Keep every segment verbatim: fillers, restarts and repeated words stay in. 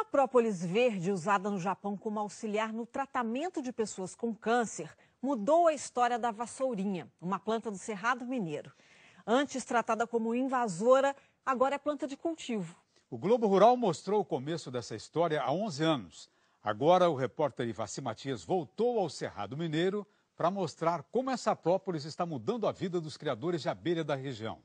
própolis verde, usada no Japão como auxiliar no tratamento de pessoas com câncer, mudou a história da vassourinha, uma planta do Cerrado Mineiro. Antes tratada como invasora, agora é planta de cultivo. O Globo Rural mostrou o começo dessa história há onze anos. Agora o repórter Ivaci Matias voltou ao Cerrado Mineiro para mostrar como essa própolis está mudando a vida dos criadores de abelha da região.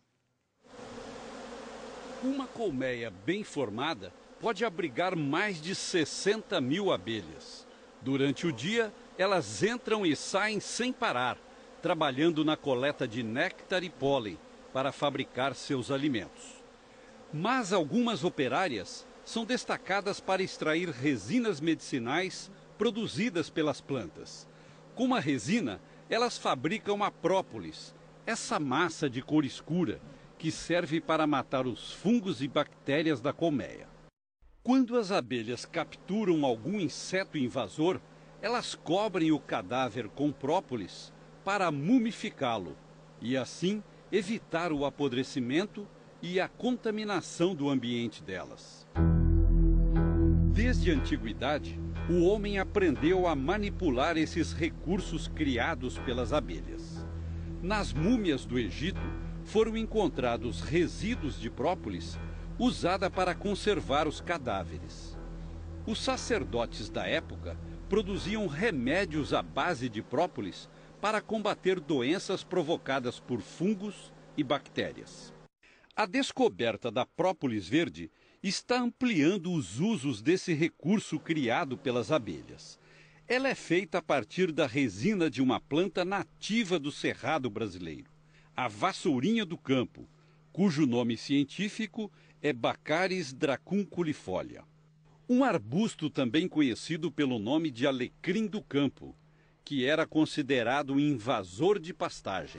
Uma colmeia bem formada pode abrigar mais de sessenta mil abelhas. Durante o dia, elas entram e saem sem parar, trabalhando na coleta de néctar e pólen para fabricar seus alimentos. Mas algumas operárias são destacadas para extrair resinas medicinais produzidas pelas plantas. Com a resina, elas fabricam a própolis, essa massa de cor escura que serve para matar os fungos e bactérias da colmeia. Quando as abelhas capturam algum inseto invasor, elas cobrem o cadáver com própolis para mumificá-lo e assim evitar o apodrecimento e a contaminação do ambiente delas. Desde a antiguidade, o homem aprendeu a manipular esses recursos criados pelas abelhas. Nas múmias do Egito, foram encontrados resíduos de própolis usada para conservar os cadáveres. Os sacerdotes da época produziam remédios à base de própolis para combater doenças provocadas por fungos e bactérias. A descoberta da própolis verde está ampliando os usos desse recurso criado pelas abelhas. Ela é feita a partir da resina de uma planta nativa do Cerrado brasileiro, a vassourinha do campo, cujo nome científico é Baccharis dracunculifolia. Um arbusto também conhecido pelo nome de alecrim do campo, que era considerado um invasor de pastagem.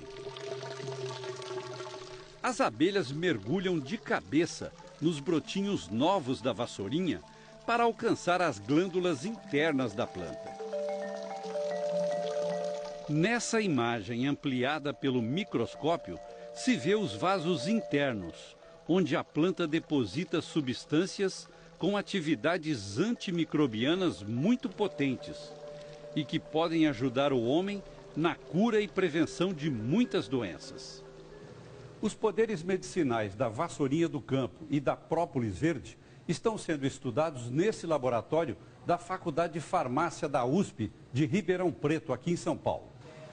As abelhas mergulham de cabeça nos brotinhos novos da vassourinha para alcançar as glândulas internas da planta. Nessa imagem ampliada pelo microscópio, se vê os vasos internos, onde a planta deposita substâncias com atividades antimicrobianas muito potentes e que podem ajudar o homem na cura e prevenção de muitas doenças. Os poderes medicinais da vassourinha do campo e da própolis verde estão sendo estudados nesse laboratório da Faculdade de Farmácia da U S P de Ribeirão Preto, aqui em São Paulo.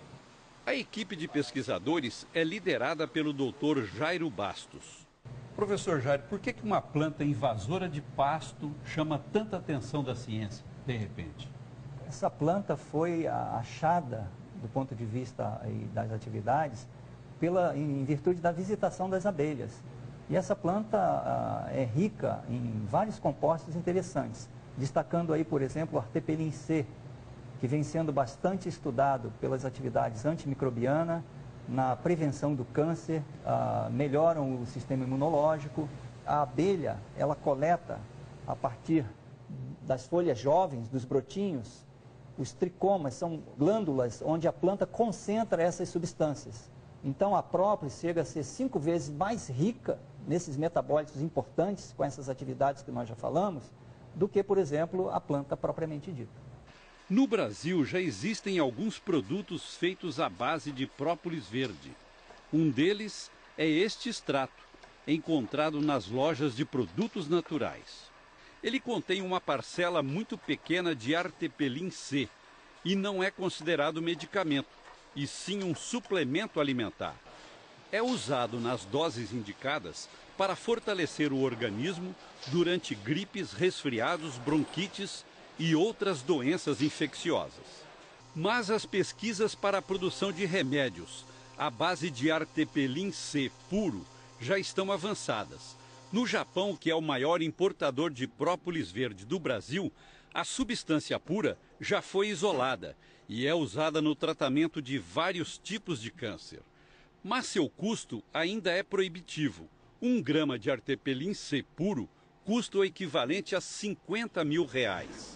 A equipe de pesquisadores é liderada pelo doutor Jairo Bastos. Professor Jairo, por que uma planta invasora de pasto chama tanta atenção da ciência, de repente? Essa planta foi achada, do ponto de vista aí das atividades, pela, em virtude da visitação das abelhas. E essa planta ah, é rica em vários compostos interessantes, destacando aí, por exemplo, o artepelin C, que vem sendo bastante estudado pelas atividades antimicrobianas, na prevenção do câncer, ah, melhoram o sistema imunológico. A abelha, ela coleta, a partir das folhas jovens, dos brotinhos, os tricomas, são glândulas onde a planta concentra essas substâncias. Então a própolis chega a ser cinco vezes mais rica nesses metabólitos importantes, com essas atividades que nós já falamos, do que, por exemplo, a planta propriamente dita. No Brasil já existem alguns produtos feitos à base de própolis verde. Um deles é este extrato, encontrado nas lojas de produtos naturais. Ele contém uma parcela muito pequena de artepelin C e não é considerado medicamento, e sim um suplemento alimentar. É usado nas doses indicadas para fortalecer o organismo durante gripes, resfriados, bronquites e outras doenças infecciosas. Mas as pesquisas para a produção de remédios à base de artepelin C puro já estão avançadas. No Japão, que é o maior importador de própolis verde do Brasil, a substância pura já foi isolada e é usada no tratamento de vários tipos de câncer. Mas seu custo ainda é proibitivo. Um grama de artepelin C puro custa o equivalente a cinquenta mil reais.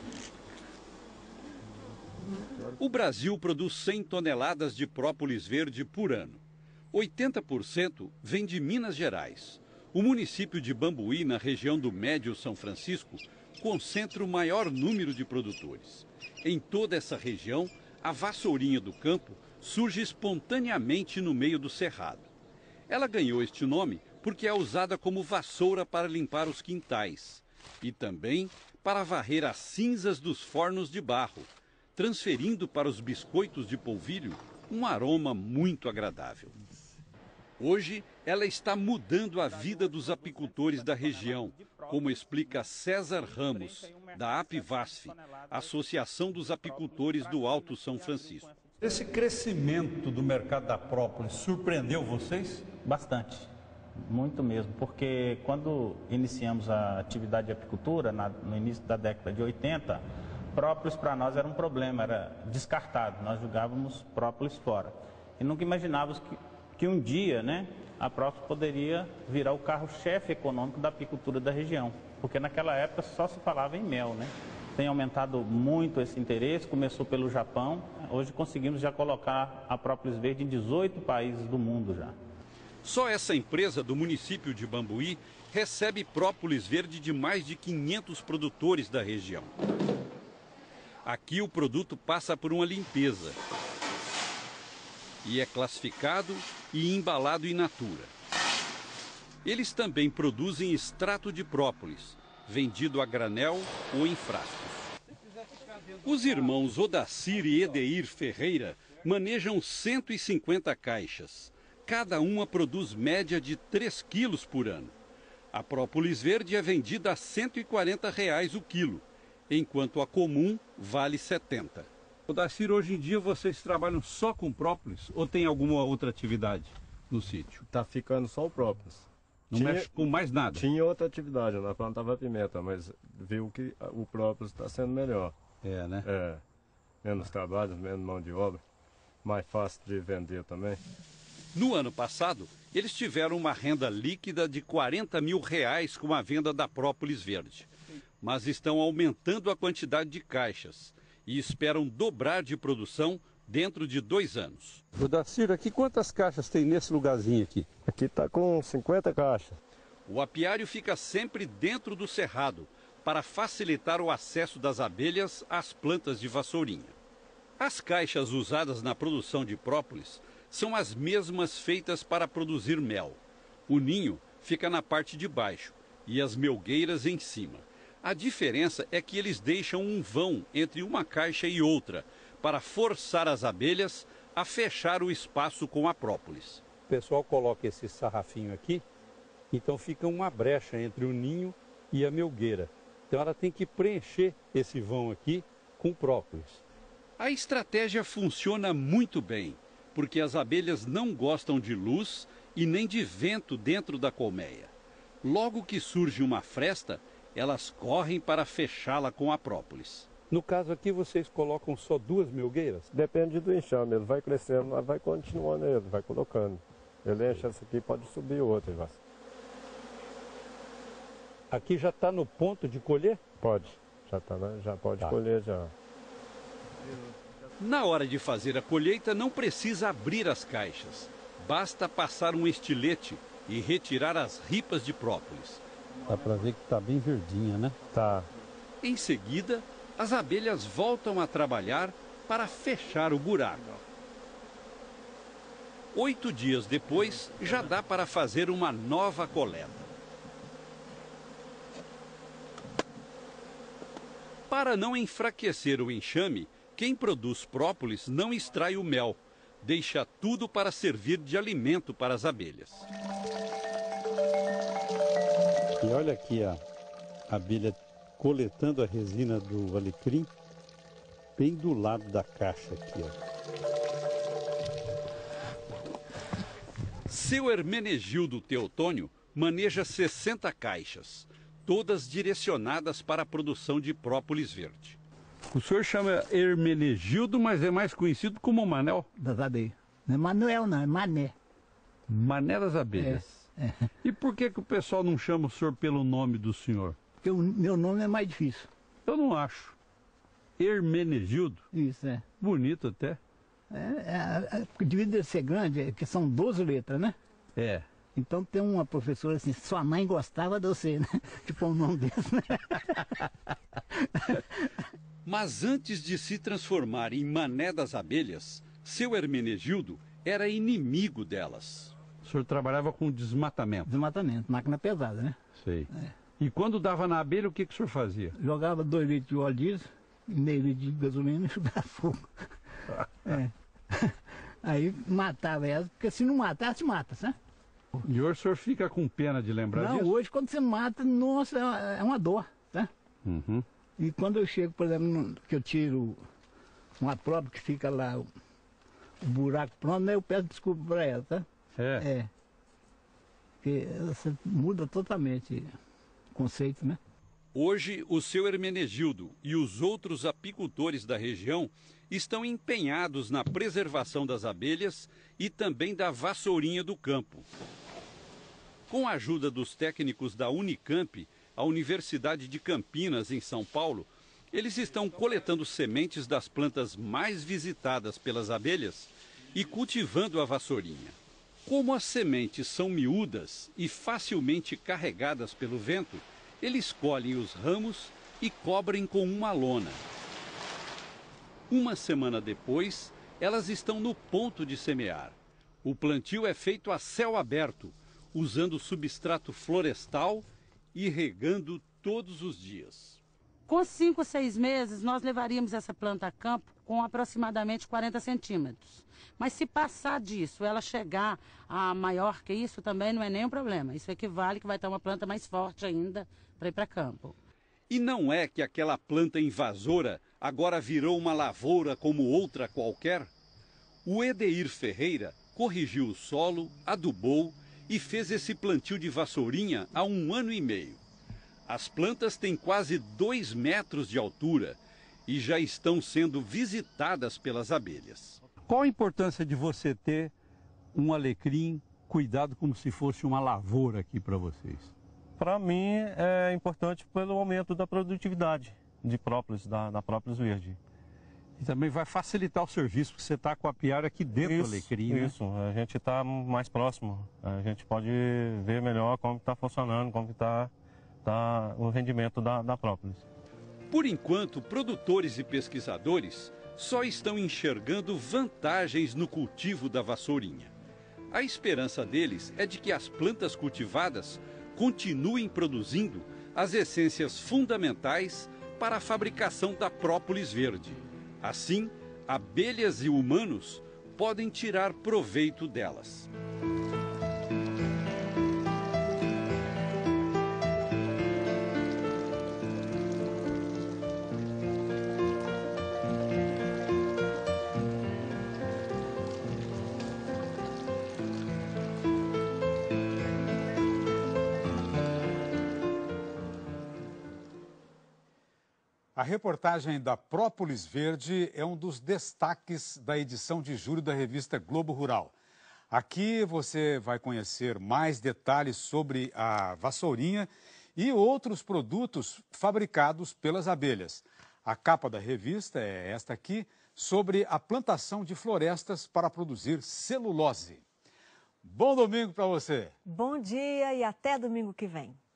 O Brasil produz cem toneladas de própolis verde por ano. oitenta por cento vem de Minas Gerais. O município de Bambuí, na região do Médio São Francisco, concentra o maior número de produtores. Em toda essa região, a vassourinha do campo surge espontaneamente no meio do cerrado. Ela ganhou este nome porque é usada como vassoura para limpar os quintais e também para varrer as cinzas dos fornos de barro, transferindo para os biscoitos de polvilho um aroma muito agradável. Hoje, ela está mudando a vida dos apicultores da região, como explica César Ramos, da Apivasf, Associação dos Apicultores do Alto São Francisco. Esse crescimento do mercado da própolis surpreendeu vocês? Bastante, muito mesmo, porque quando iniciamos a atividade de apicultura, na, no início da década de oitenta, própolis para nós era um problema, era descartado, nós jogávamos própolis fora. E nunca imaginávamos que, que um dia, né, a própolis poderia virar o carro-chefe econômico da apicultura da região, porque naquela época só se falava em mel, né? Tem aumentado muito esse interesse, começou pelo Japão, hoje conseguimos já colocar a própolis verde em dezoito países do mundo já. Só essa empresa do município de Bambuí recebe própolis verde de mais de quinhentos produtores da região. Aqui o produto passa por uma limpeza e é classificado e embalado in natura. Eles também produzem extrato de própolis, vendido a granel ou em frascos. Os irmãos Odacir e Edeir Ferreira manejam cento e cinquenta caixas. Cada uma produz média de três quilos por ano. A própolis verde é vendida a cento e quarenta reais o quilo, enquanto a comum vale setenta. Odacir, hoje em dia vocês trabalham só com própolis ou tem alguma outra atividade no sítio? Tá ficando só o própolis. Não tinha, mexe com mais nada? Tinha outra atividade, nós plantava pimenta, mas viu que o própolis está sendo melhor. É, né? É, menos trabalho, menos mão de obra, mais fácil de vender também. No ano passado, eles tiveram uma renda líquida de quarenta mil reais com a venda da própolis verde. Mas estão aumentando a quantidade de caixas e esperam dobrar de produção dentro de dois anos. Odacir, aqui quantas caixas tem nesse lugarzinho aqui? Aqui está com cinquenta caixas. O apiário fica sempre dentro do cerrado para facilitar o acesso das abelhas às plantas de vassourinha. As caixas usadas na produção de própolis são as mesmas feitas para produzir mel. O ninho fica na parte de baixo e as melgueiras em cima. A diferença é que eles deixam um vão entre uma caixa e outra para forçar as abelhas a fechar o espaço com a própolis. O pessoal coloca esse sarrafinho aqui, então fica uma brecha entre o ninho e a melgueira. Então ela tem que preencher esse vão aqui com própolis. A estratégia funciona muito bem, porque as abelhas não gostam de luz e nem de vento dentro da colmeia. Logo que surge uma fresta, elas correm para fechá-la com a própolis. No caso aqui, vocês colocam só duas melgueiras? Depende do enxame, ele vai crescendo, mas vai continuando ele, vai colocando. Ele enche essa aqui, pode subir outra. Vai. Aqui já está no ponto de colher? Pode, já, tá, né? Já pode tá. colher já. Na hora de fazer a colheita, não precisa abrir as caixas. Basta passar um estilete e retirar as ripas de própolis. Dá para ver que está bem verdinha, né? Tá. Em seguida, as abelhas voltam a trabalhar para fechar o buraco. Oito dias depois, já dá para fazer uma nova coleta. Para não enfraquecer o enxame, quem produz própolis não extrai o mel, deixa tudo para servir de alimento para as abelhas. E olha aqui a abelha coletando a resina do alecrim, bem do lado da caixa aqui, ó. Seu Hermenegildo Teotônio maneja sessenta caixas, todas direcionadas para a produção de própolis verde. O senhor chama Hermenegildo, mas é mais conhecido como Manel? Das abelhas. Não é Manuel, não, é Mané. Mané das abelhas. É, é. E por que, que o pessoal não chama o senhor pelo nome do senhor? Porque o meu nome é mais difícil. Eu não acho. Hermenegildo? Isso, é. Bonito até. É, é, é, devido a ser grande, é que são doze letras, né? É. Então tem uma professora assim, sua mãe gostava de você, né? Tipo um nome desse, né? Mas antes de se transformar em Mané das abelhas, seu Hermenegildo era inimigo delas. O senhor trabalhava com desmatamento? Desmatamento, máquina pesada, né? Sei. É. E quando dava na abelha, o que, que o senhor fazia? Jogava dois litros de óleo diesel, meio litro de gasolina e jogava fogo. É. Aí matava elas, porque se não matasse, mata, sabe? E hoje o senhor fica com pena de lembrar não, disso? Não, hoje quando você mata, nossa, é uma dor, tá? Uhum. E quando eu chego, por exemplo, que eu tiro uma prova que fica lá, o, o buraco pronto, né, eu peço desculpa para ela, tá? É? É. Porque você muda totalmente o conceito, né? Hoje, o seu Hermenegildo e os outros apicultores da região estão empenhados na preservação das abelhas e também da vassourinha do campo. Com a ajuda dos técnicos da Unicamp, a Universidade de Campinas, em São Paulo, eles estão coletando sementes das plantas mais visitadas pelas abelhas e cultivando a vassourinha. Como as sementes são miúdas e facilmente carregadas pelo vento, eles colhem os ramos e cobrem com uma lona. Uma semana depois, elas estão no ponto de semear. O plantio é feito a céu aberto, usando substrato florestal e regando todos os dias. Com cinco, seis meses, nós levaríamos essa planta a campo com aproximadamente quarenta centímetros. Mas se passar disso, ela chegar a maior que isso, também não é nenhum problema. Isso equivale que vai ter uma planta mais forte ainda para ir para campo. E não é que aquela planta invasora agora virou uma lavoura como outra qualquer? O Edeir Ferreira corrigiu o solo, adubou e fez esse plantio de vassourinha há um ano e meio. As plantas têm quase dois metros de altura e já estão sendo visitadas pelas abelhas. Qual a importância de você ter um alecrim cuidado como se fosse uma lavoura aqui para vocês? Para mim é importante pelo aumento da produtividade de própolis, da, da própolis verde. E também vai facilitar o serviço, porque você está com a apiária aqui dentro isso, do alecrim, né? Isso, a gente está mais próximo, a gente pode ver melhor como está funcionando, como está tá o rendimento da, da própolis. Por enquanto, produtores e pesquisadores só estão enxergando vantagens no cultivo da vassourinha. A esperança deles é de que as plantas cultivadas continuem produzindo as essências fundamentais para a fabricação da própolis verde. Assim, abelhas e humanos podem tirar proveito delas. A reportagem da Própolis Verde é um dos destaques da edição de julho da revista Globo Rural. Aqui você vai conhecer mais detalhes sobre a vassourinha e outros produtos fabricados pelas abelhas. A capa da revista é esta aqui, sobre a plantação de florestas para produzir celulose. Bom domingo para você! Bom dia e até domingo que vem.